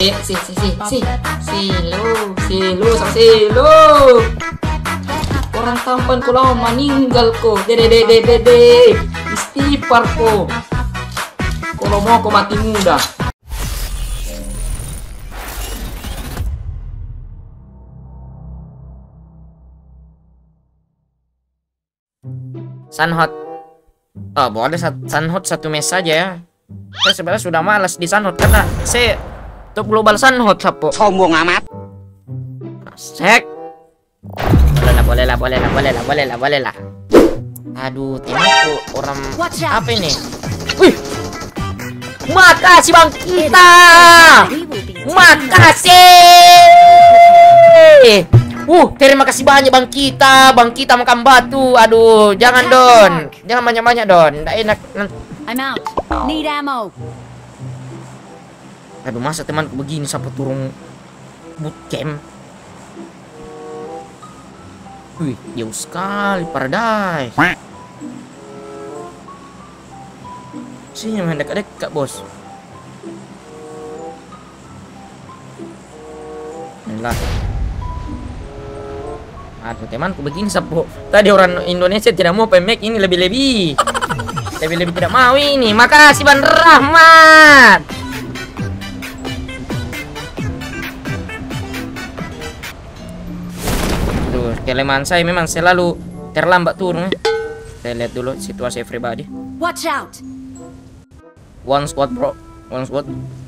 Silu sama silu. Orang tampan ko lang meninggal ko. Dede. Istighfar ko. Kalau mau ko mati muda. Sunhot. Oh, boleh Sunhot satu mes saja ya. Saya sebenarnya sudah malas di Sunhot karena saya top global Sunhot sapo. Sombong amat. Sek. Boleh lah. Aduh, timku orang apa ini? Wih. Makasih Bang kita. Makasih. Terima kasih banyak Bang kita makan batu. Aduh, jangan Don. Jangan banyak-banyak Don. Nggak enak. I'm out. Need ammo. Aduh, masa temanku begini sampai turun bootcamp. Wih, jauh sekali Paradise. Sini main dekat-dekat bos. Inilah. Aduh, temanku begini sapu. Tadi orang Indonesia tidak mau pemek ini lebih-lebih. Lebih-lebih tidak mau ini. Makasih Bang Rahmat. Aduh, kelemahan saya memang selalu terlambat turun. Saya lihat dulu situasi everybody. Watch out. One squad bro. One squad.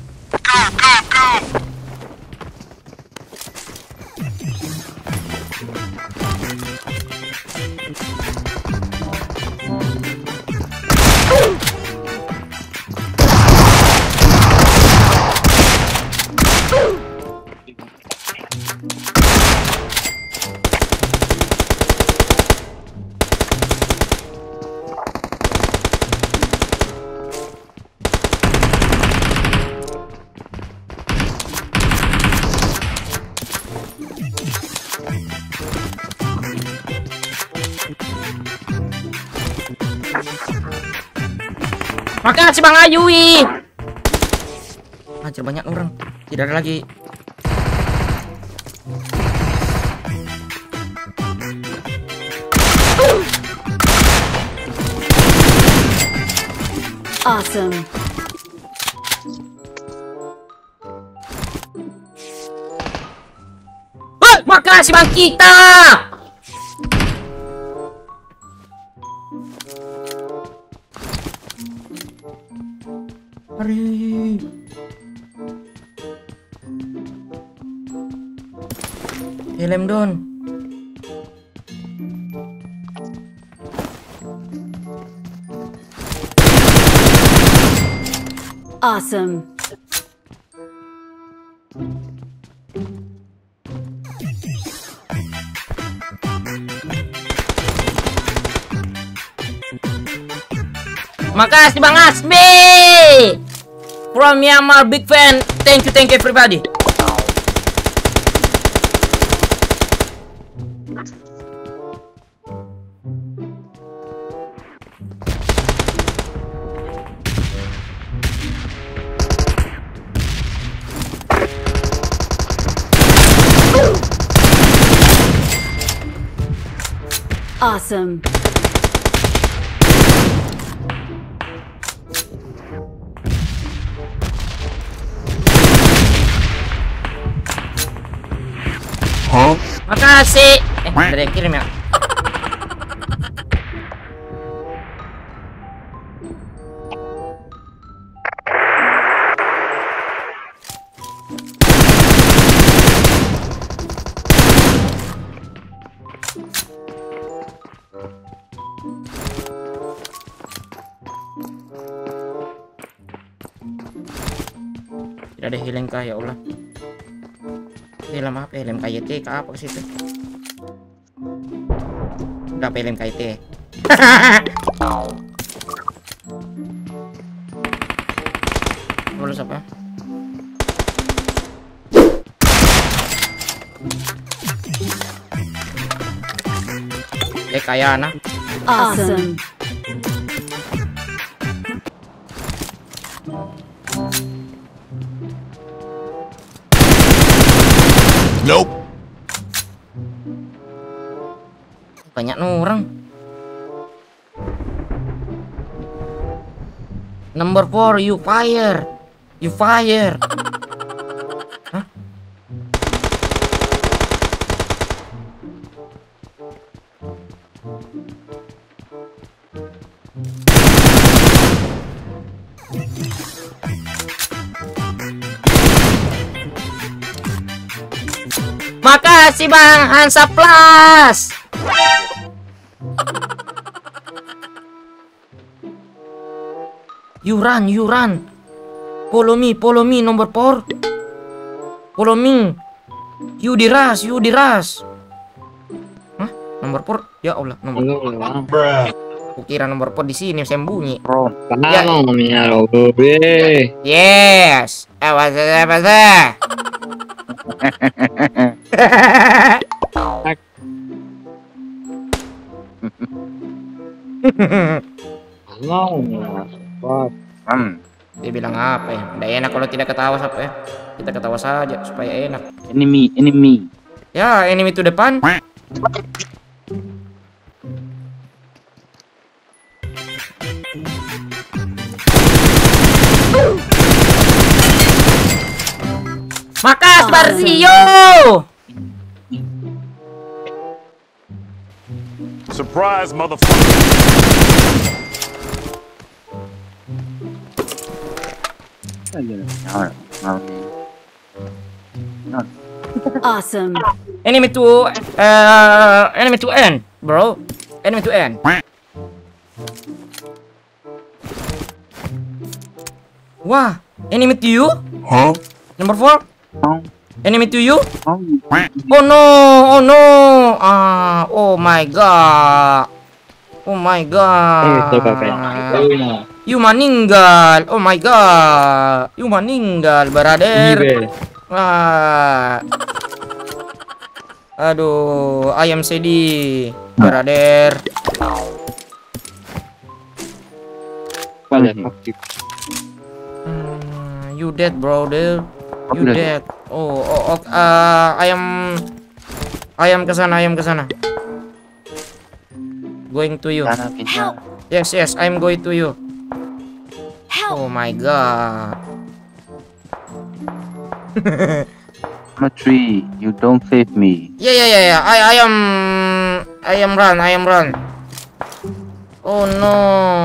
Makasih Bang Ayui. Anjir, banyak orang. Tidak ada lagi. Awesome. Makasih Bang kita. Hari. Helm Don. Awesome. Makasih Bang Asmi. From Myanmar, big fan. Thank you everybody. Awesome. Makasih. Ada yang kirim ya. Tidak ada healing kah ya Allah. Film apa? Film KYT ke apa ke situ? Udah film KYT. Lulus apa? Kayak anak. Awesome. Nope. Banyak orang. Number 4, you fire. You fire. Hah? Makasih Bang Hansa Plus. You run, you run. Follow me, number 4. Follow me. You di rush, you di rush. Hah? Nomor 4? Ya Allah, nomor. Kukira nomor 4 di sini sembunyi. Ya. Yes. Apa sih? Dia bilang apa ya? Nggak enak kalau tidak ketawa siapa ya? Kita ketawa saja supaya enak. Enemy. Ya, enemy itu depan. Makas Barzio. Surprise, motherfucker. Awesome. Enemy to end, bro. Enemy to end. Wah, enemy to you? Huh? Number 4? Enemy to you? Oh, Oh no, oh no. Oh my god. Oh my god. You meninggal. Oh my god. You meninggal, brother. Aduh, ayam sedih, brother. You dead, brother. You dead. Ayam kesana, Going to you. Yes, I'm going to you. Oh my god. I'm a tree. You don't save me. Yeah. I am run. Oh no.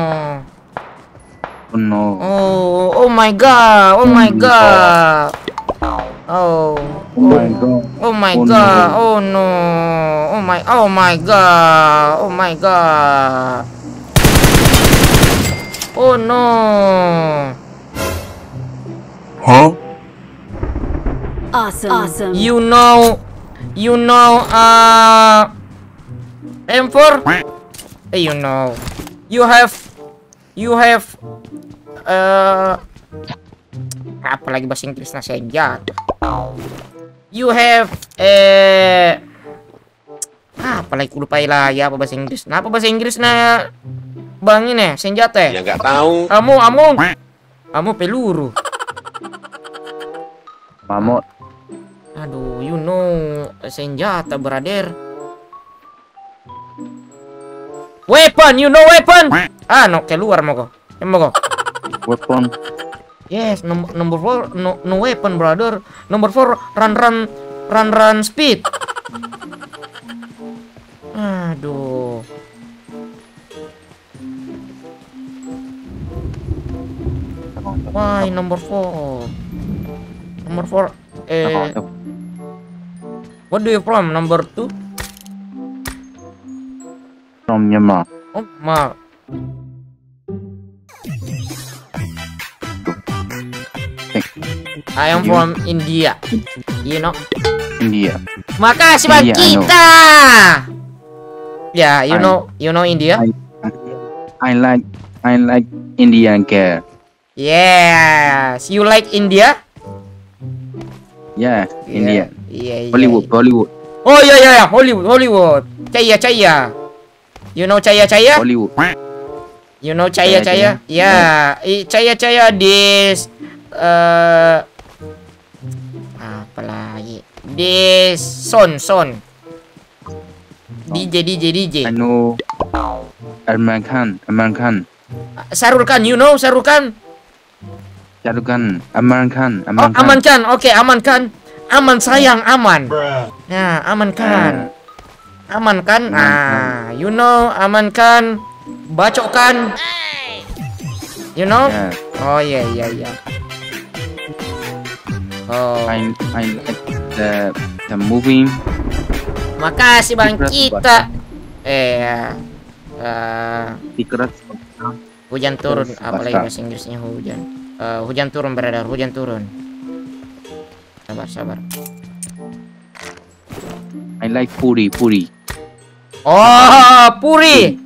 Oh no. Oh my god. Oh my god. Oh my god. Oh my Oh, god. no. Oh no. Oh my god. Oh my god. Oh no. Huh? Awesome. You know M4? You know. You have apa lagi bahasa Inggrisnya senjata. You have apa lagi ku lupa lah ya apa bahasa Inggris. Nah, apa bahasa Inggrisnya Bang ini senjata ya? Ya nggak tahu. Kamu peluru. Mamot. Aduh, you know senjata, brother. Weapon, you know weapon? No, keluar mau kok. Weapon. Yes, number 4 no weapon, brother. Number 4 run speed. Aduh. Why number 4? Number 4 what do you from? Number 2? From Myanmar. Oh, ma. I am from India. You know? India. Makasih Bang India, I know. kita. Yeah, you know India? I like Indian girl. Yes, you like India? Yeah, India. Yeah. Bollywood. Oh yeah, Hollywood. Caya. You know Caya? Bollywood. You know Caya? Yeah. Caya this Apalagi di Son. DJ. I know Salman Khan. Sarul Khan, you know Sarul Khan? Shah Rukh Khan. Aman Khan. Oh, Aman Khan. Oke, Aman Khan. Aman sayang, aman. Nah, Aman Khan. Aman kan? Ah, you know Aman Khan. Bacok kan? You know? Yeah. Oh iya. Oh. I like the movie. Makasih Bang Secret kita. Secret. Hujan turun, Terus apalagi basah. bahasa Inggrisnya hujan. Hujan turun beredar, hujan turun. Sabar. I like Puri. Oh, Puri.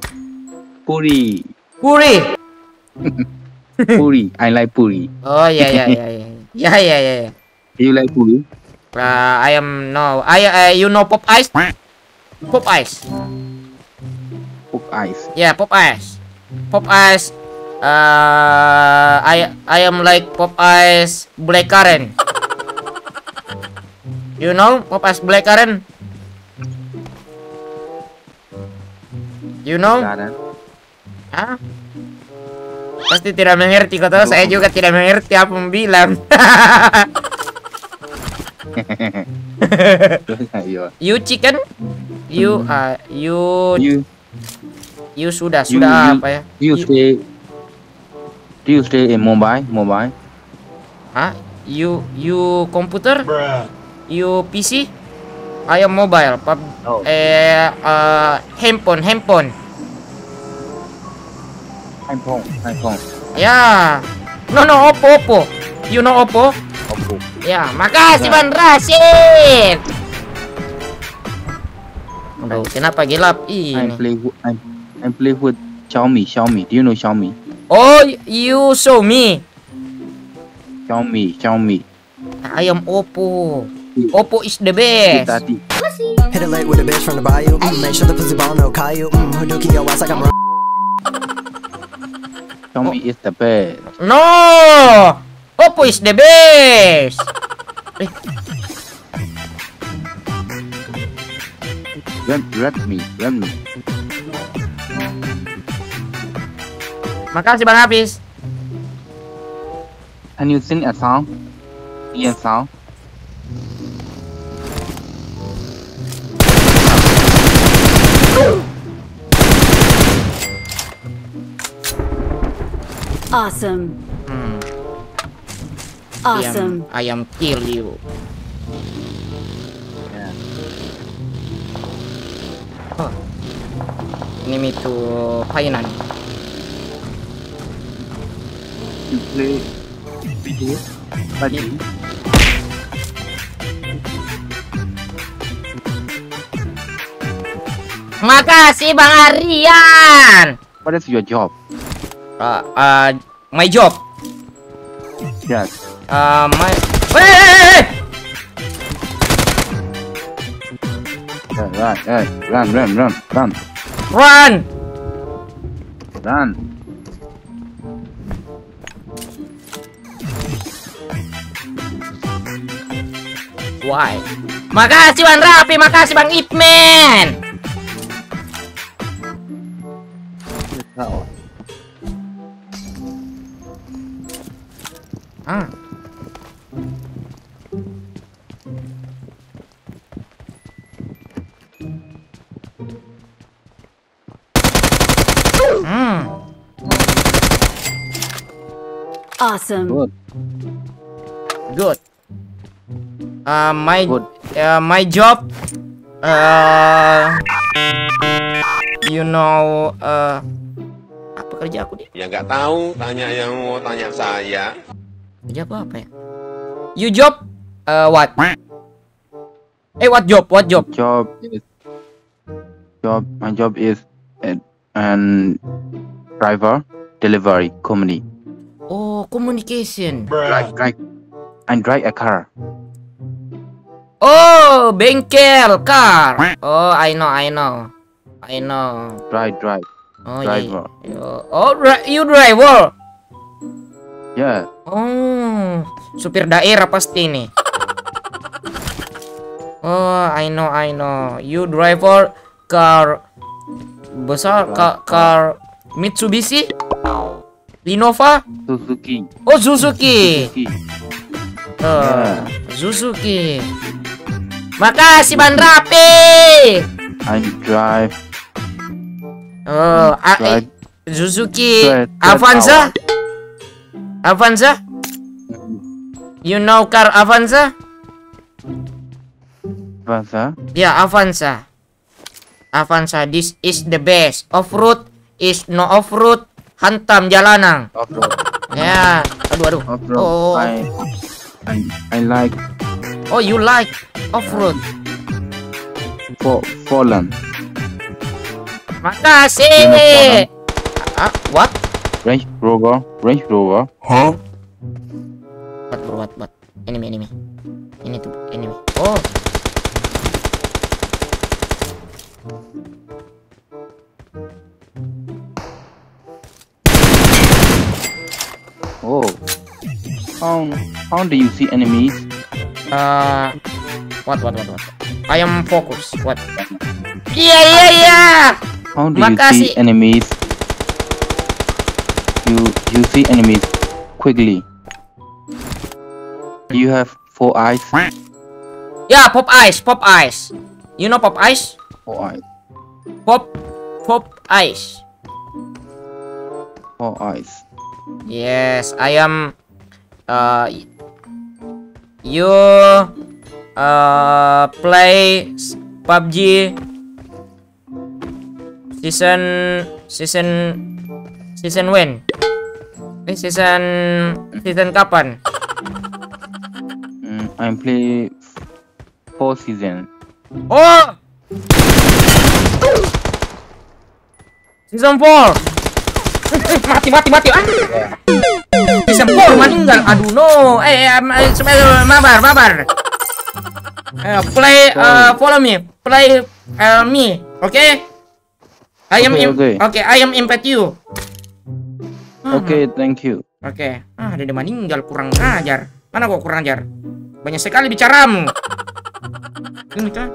I like Puri. Oh iya. Ya. Do you like Puri? You know Pop Ice? Pop Ice. Pop Ice. Yeah, Pop Ice. I am like Pop Ice Blackcurrant. You know Pop Ice Blackcurrant? You know? Sekarang. Hah? Pasti tidak mengerti, kau tahu saya juga tidak mengerti apa membilang. Ayo. You chicken? You sudah you apa ya? Do you stay in Mumbai? Hah? You komputer? You PC? I am mobile. Oh. Handphone. handphone. Ya. No, Oppo. You know Oppo? Oppo. Ya, makasih Bang Rashid. Aduh, kenapa gelap I ini? play with Xiaomi. Do you know Xiaomi? Oh, you show me. Xiaomi. I am Oppo. Oppo is the best. Tadi. Hit it late with a bitch from the bayou. Make sure the pussy ball no Caillou. Hadouken your ass like I'm wrong. Xiaomi is the best. No, Oppo is the best. Redmi. Makasih Bang Hafiz. Can you sing a song? Indian song? Awesome. Awesome. I am kill you. Yeah. Enemy to Hainan. You play video? Buddy? Makasih Bang Aryan. What is your job? My job. Yes. My. Hey! Run. Why? Makasih Bang Rapi, makasih Bang Ipman. Awesome. Good. Good. My Good. my job. You know. Apa kerja aku deh? Ya nggak tahu, tanya yang mau tanya saya. Kerja apa ya? You job? What? What job? My job is an driver delivery company. Oh, communication. Drive a car. Oh, bengkel, car. Oh, I know. Drive. Oh, Driver. yeah. Oh, you driver. Yeah. Oh, supir daerah pasti nih. Oh, I know. You driver car besar, car Mitsubishi, Innova, Suzuki. oh Suzuki. Yeah. Suzuki. Makasih Ban Rapi. I drive. Oh, Drive. Suzuki Drive Avanza. Avanza? You know car Avanza? Plaza. Ya, Avanza. Avanza, this is the best. Off-road is no off-road. Hantam jalanan. Off-road. Ya, aduh. Off-road. Oh, I like oh, you like off-road. Fallen. Makasih. What? Range Rover. Huh? What? Enemy. Ini tuh enemy. Oh. Oh. How do you see enemies? What? I am focus. What? Iya. How do Makasih. you see enemies? You see enemies quickly. You have 4 eyes. Ya, pop eyes. You know pop eyes? 4 eyes. Pop eyes. 4 eyes. Yes, I am. You play PUBG season when? Season kapan? I play 4 season. Oh, season 4. Mati. Season 4 meninggal. Aduh no. Mabar. Follow me. Play me. Okay? I am invite you. Okay, thank you. Oke. Dia meninggal, kurang ajar. Mana kok kurang ajar? Banyak sekali bicaramu. Ini kan.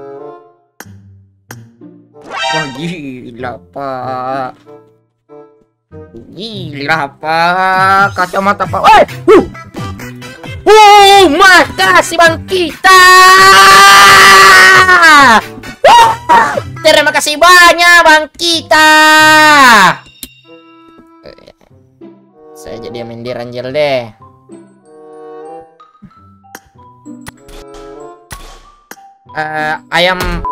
Wah, gila, Pak. Kacamata, Pak. Makasih Bang kita. Terima kasih banyak Bang kita. Saya jadi main di Ranjel deh. Ayam